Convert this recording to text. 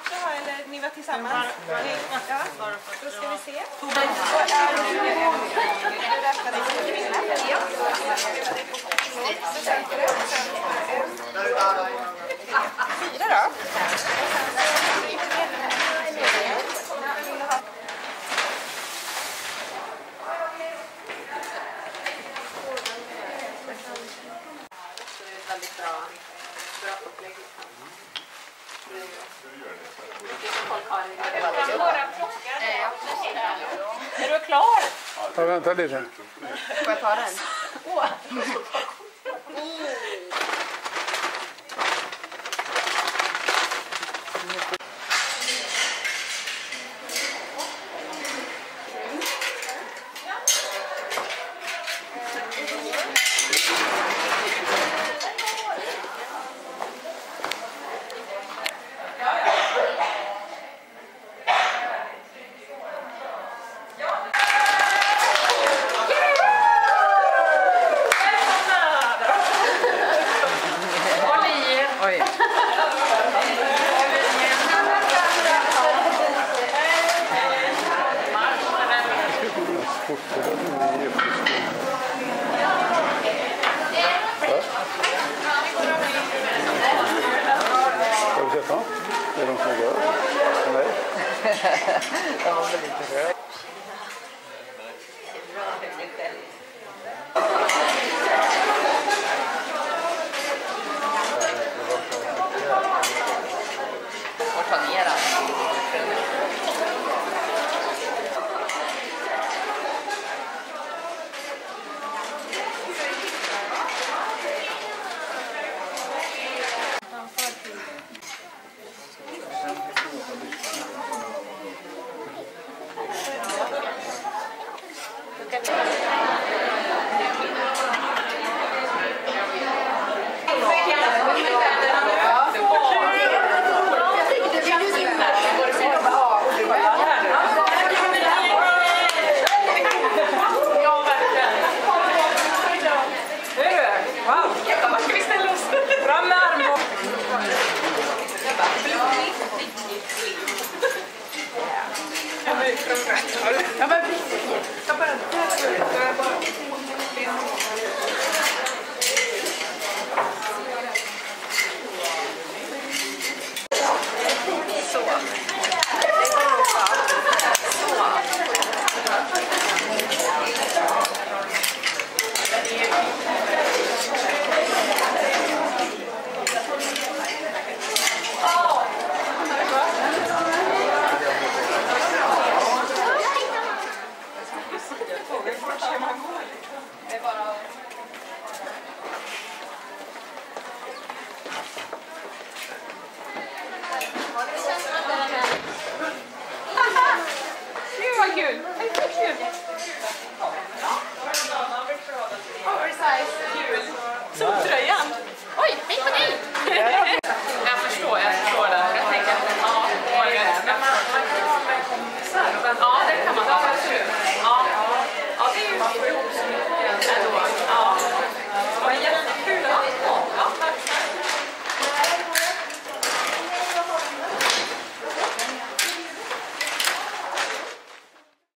också ha, eller ni var tillsammans? Ja, då ska vi se. Fyra då? Väldigt bra upplägg. Är du klar? Ja, vänta lite. Får jag ta den? Oj. Ska vi sätta? Är de som gör? Nej. De var väl lite röd.